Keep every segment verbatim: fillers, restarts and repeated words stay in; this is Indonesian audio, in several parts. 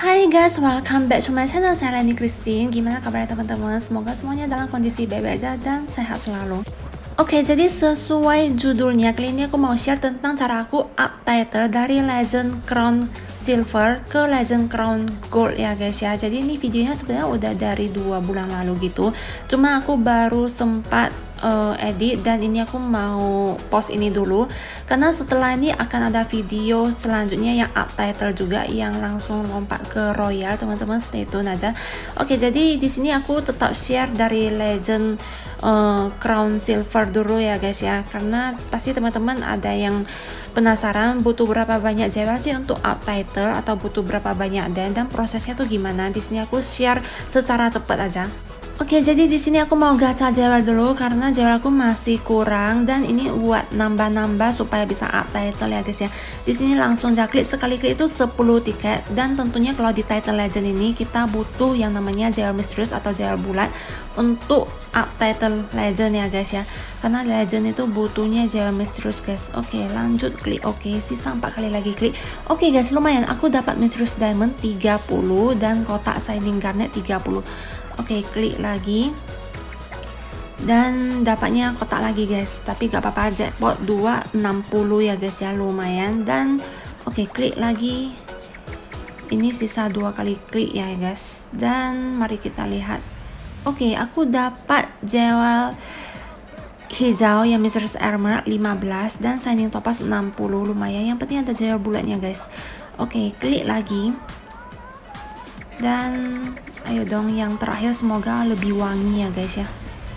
Hai guys, welcome back to my channel. Saya Leni Christine. Gimana kabarnya teman-teman? Semoga semuanya dalam kondisi baik-baik aja dan sehat selalu. Oke, jadi sesuai judulnya, kali ini aku mau share tentang cara aku up title dari Legend Crown Silver ke Legend Crown Gold ya guys ya. Jadi ini videonya sebenarnya udah dari dua bulan lalu gitu. Cuma aku baru sempat uh, edit dan ini aku mau post ini dulu karena setelah ini akan ada video selanjutnya yang up title juga yang langsung lompat ke Royal. Teman-teman stay tune aja. Oke, jadi di sini aku tetap share dari Legend Uh, Crown Silver dulu ya guys ya, karena pasti teman-teman ada yang penasaran butuh berapa banyak jewel sih untuk up title atau butuh berapa banyak dan dan prosesnya tuh gimana. Di sini aku share secara cepat aja. Oke, jadi di sini aku mau gacha jewel dulu karena jewel aku masih kurang dan ini buat nambah-nambah supaya bisa up title ya guys ya. Di sini langsung aja klik, sekali klik itu sepuluh tiket dan tentunya kalau di title legend ini kita butuh yang namanya jewel misterius atau jewel bulat untuk up title legend ya guys ya. Karena legend itu butuhnya jewel misterius guys. Oke, lanjut klik oke, sisa empat kali lagi klik. Oke guys, lumayan aku dapat misterius diamond tiga puluh dan kotak shining garnet tiga puluh. Oke, klik lagi dan dapatnya kotak lagi guys, tapi gak apa-apa, jackpot dua enam puluh ya guys ya, lumayan. Dan oke, klik lagi, ini sisa dua kali klik ya guys. Dan mari kita lihat. Oke, aku dapat jewel hijau yang Misterius Emerald lima belas dan shining topaz enam puluh, lumayan. Yang penting ada jewel bulatnya guys. Oke, klik lagi dan ayo dong yang terakhir, semoga lebih wangi ya guys ya.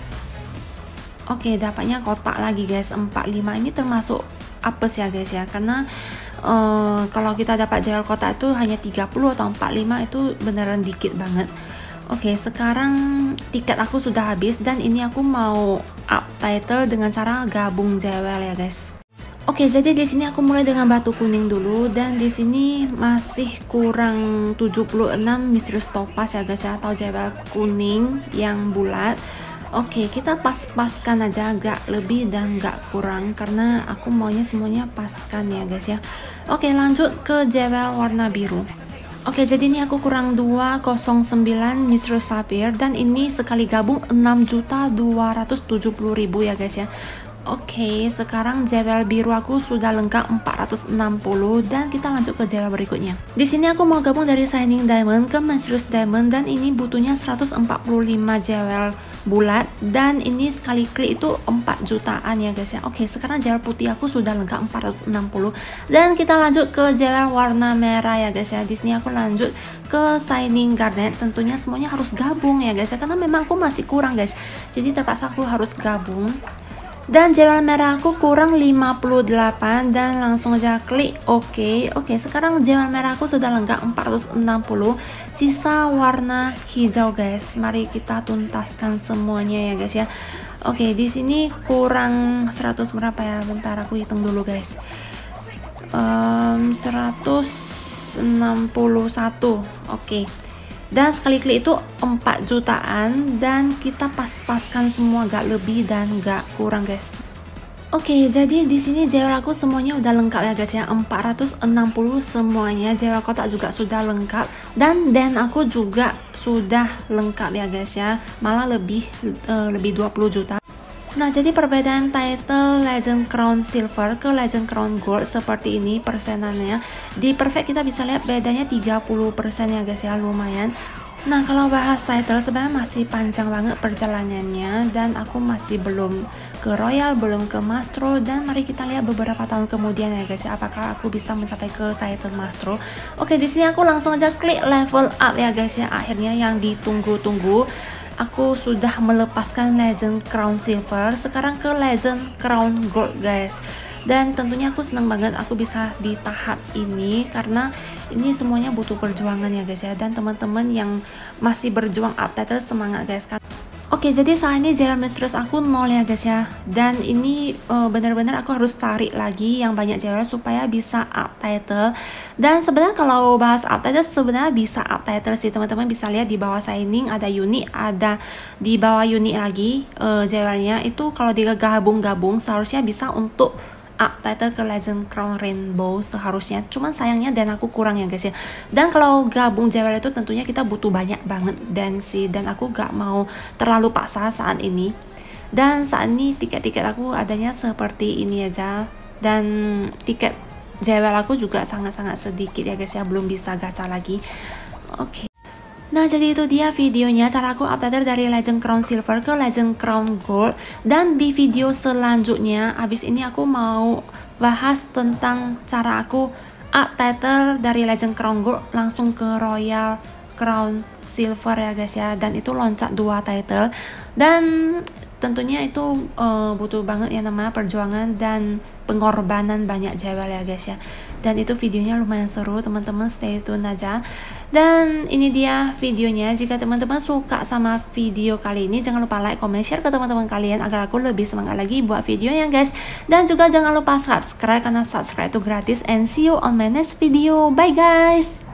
Oke, dapatnya kotak lagi guys, empat puluh lima. Ini termasuk apes ya guys ya, karena uh, kalau kita dapat jewel kotak itu hanya tiga puluh atau empat puluh lima, itu beneran dikit banget. Oke, sekarang tiket aku sudah habis dan ini aku mau up title dengan cara gabung jewel ya guys. Oke, jadi di sini aku mulai dengan batu kuning dulu dan di sini masih kurang tujuh puluh enam misterius topaz ya guys ya, atau jewel kuning yang bulat. Oke, kita pas-paskan aja, agak lebih dan gak kurang karena aku maunya semuanya paskan ya guys ya. Oke, lanjut ke jewel warna biru. Oke, jadi ini aku kurang dua nol sembilan misterius sapphire dan ini sekali gabung enam juta dua ratus tujuh puluh ribu ya guys ya. Oke, sekarang jewel biru aku sudah lengkap empat ratus enam puluh dan kita lanjut ke jewel berikutnya. Di sini aku mau gabung dari shining diamond ke mysterious diamond dan ini butuhnya seratus empat puluh lima jewel bulat dan ini sekali klik itu empat jutaan ya guys ya. Oke, sekarang jewel putih aku sudah lengkap empat ratus enam puluh dan kita lanjut ke jewel warna merah ya guys ya. Di sini aku lanjut ke shining garnet, tentunya semuanya harus gabung ya guys ya, karena memang aku masih kurang guys. Jadi terpaksa aku harus gabung. Dan jewel merah aku kurang lima puluh delapan dan langsung aja klik oke. Oke, sekarang jewel merah aku sudah lengkap empat ratus enam puluh, sisa warna hijau guys. Mari kita tuntaskan semuanya ya guys ya. Oke, di sini kurang seratus berapa ya, bentar aku hitung dulu guys. um, seratus enam puluh satu. Oke, dan sekali klik itu empat jutaan dan kita pas-paskan semua, gak lebih dan gak kurang guys. Oke, jadi di sini jewel aku semuanya udah lengkap ya guys ya, empat ratus enam puluh semuanya. Jewel kotak juga sudah lengkap dan dan aku juga sudah lengkap ya guys ya, malah lebih uh, lebih dua puluh juta. Nah, jadi perbedaan title Legend Crown Silver ke Legend Crown Gold seperti ini persenannya. Di perfect kita bisa lihat bedanya tiga puluh persen ya guys ya, lumayan. Nah, kalau bahas title sebenarnya masih panjang banget perjalanannya dan aku masih belum ke Royal, belum ke Mastro, dan mari kita lihat beberapa tahun kemudian ya guys ya, apakah aku bisa mencapai ke title Mastro. Oke, di sini aku langsung aja klik level up ya guys ya. Akhirnya yang ditunggu-tunggu, aku sudah melepaskan Legend Crown Silver, sekarang ke Legend Crown Gold guys. Dan tentunya aku senang banget aku bisa di tahap ini karena ini semuanya butuh perjuangan ya guys ya. Dan teman-teman yang masih berjuang up title, semangat guys. Oke, jadi saat ini jewel misterius aku nol ya guys ya. Dan ini uh, benar-benar aku harus cari lagi yang banyak jewel supaya bisa up title. Dan sebenarnya kalau bahas up title, sebenarnya bisa up title sih teman-teman. Bisa lihat di bawah shining ada unik, ada di bawah unik lagi uh, jewelnya. Itu kalau digabung-gabung seharusnya bisa untuk up title ke Legend Crown Rainbow seharusnya, cuman sayangnya dan aku kurang ya guys ya. Dan kalau gabung J W L itu tentunya kita butuh banyak banget dan sih, dan aku gak mau terlalu paksa saat ini. Dan saat ini tiket-tiket aku adanya seperti ini aja, dan tiket J W L aku juga sangat-sangat sedikit ya guys ya, belum bisa gacha lagi. Oke. Okay. Nah, jadi itu dia videonya cara aku update dari Legend Crown Silver ke Legend Crown Gold. Dan di video selanjutnya, abis ini aku mau bahas tentang cara aku update dari Legend Crown Gold langsung ke Royal Crown Silver ya guys ya. Dan itu loncat dua title. Dan tentunya itu uh, butuh banget ya namanya perjuangan dan pengorbanan banyak J W L ya guys ya. Dan itu videonya lumayan seru, teman-teman stay tune aja. Dan ini dia videonya. Jika teman-teman suka sama video kali ini, jangan lupa like, comment, share ke teman-teman kalian agar aku lebih semangat lagi buat videonya guys. Dan juga jangan lupa subscribe karena subscribe itu gratis. And see you on my next video. Bye guys.